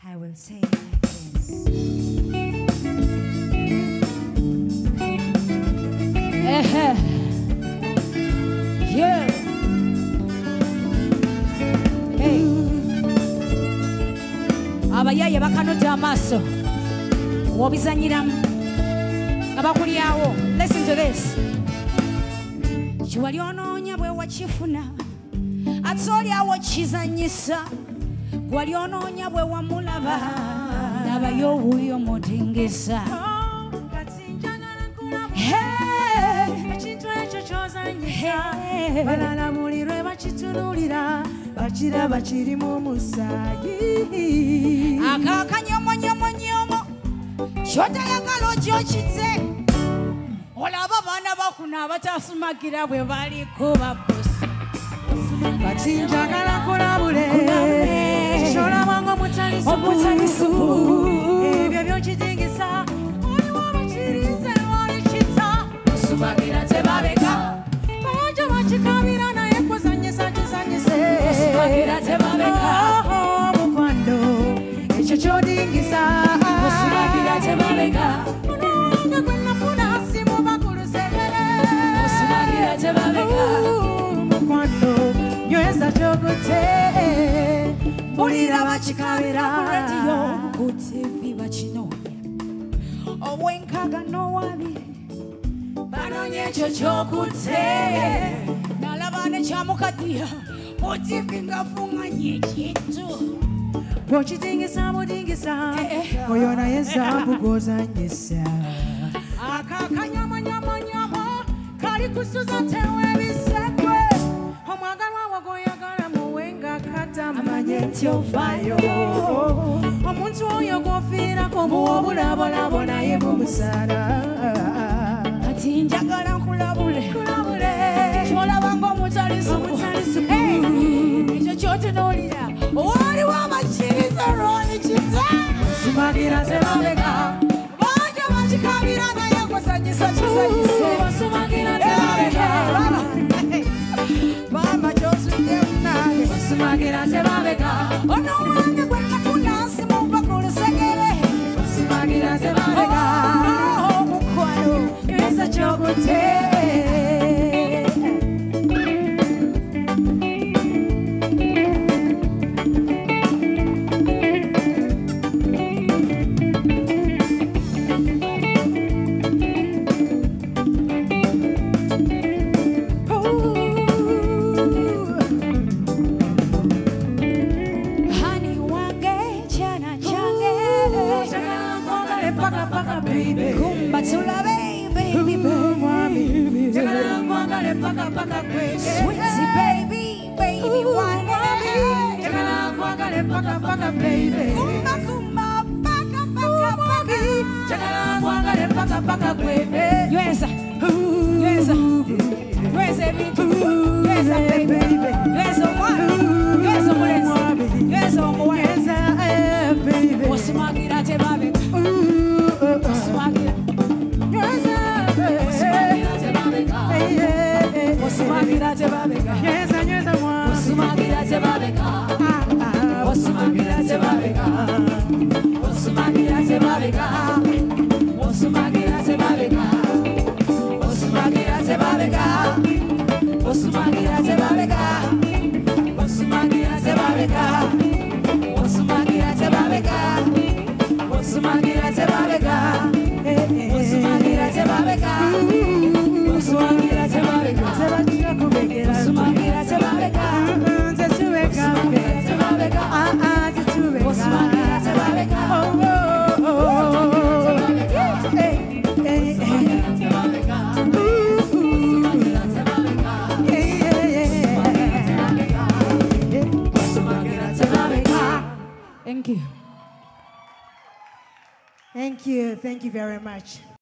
I will say like this. Yeah. Hey. Abayaye bakanota amaso. Wobizanyiramu. Abakulyawo. Listen to this. Chiwali onoonya bwe wakifuna. Atoli awo kizanyisa. Gwali onoonya bwe wamulaba. Nabayo wuyo mutingisa. Ekintu ekyo ky'ozanyisa balala mulirwe bakitunulira bakiraba kirimu omusaayi Akakanyomonyomonyoma kyotayagala okyokitse olaba abaana bakuna abatasumagira bwe baliko babosi kati njagala kulabule kyolabanga omutalisubu ebyo byokitingisa oliwo bakirize walikita sumagira tebabeka ojo bakikabira naye kuzanyisa kizanyise sumagira tebabeka mukwano ekyo kyodingisa sumagira tebabeka nga gwe nafuna simu bakulusegere sumagira tebabeka mukwano nyweza kyogute mpulira bakikabira radio ku TV bakinoonya ow'enkaaga n'owabiri banoonya ekyo ky'okutte nalaba ne kyamukaddiya mu TV ng'afuŋŋanya ekintu bw'okitingisa budingisa oyo naye zambu gw'ozanyisa akakanyamanyamanyamo kali kusuza tewebisekwe omwagalwa wo gw'oyagala muwe nga katamanye nti ovaayo omuntu oyo gw'ofiirako muwa obulabolabo naye mumusaala kati njagala nkulabule kyolabanga omutalisuku ekyo kyotunuulira waliwo abakiriza lwonikita sumagira zebabeka bangi bakikabira naye gusanyisa kisanyise sumagira zebabeka bamba kyosudde munange sumagira zebabeka ono wange gwe nafuna nsimu bakulusegere sumagira zebabeka omukwano nyweza kyogute Kumbatula baby, sweetie baby, baby, why kumba kumba, paka paka, Yeza, yeza, yeza bitu, yeza baby, yeza mwana, yeza muleza, yeza omwana, osumagira tebabeka, osumagira. Osumagira tebabeka Osumagira tebabeka Osumagira tebabeka Osumagira tebabeka Osumagira tebabeka Osumagira tebabeka Osumagira tebabeka Osumagira tebabeka Osumagira tebabeka Osumagira tebabeka Osumagira tebabeka Osumagira tebabeka Sebachira kubegera Osumagira tebabeka Zesubeka tebabeka Zesubeka Osumagira tebabeka Thank you. Thank you very much.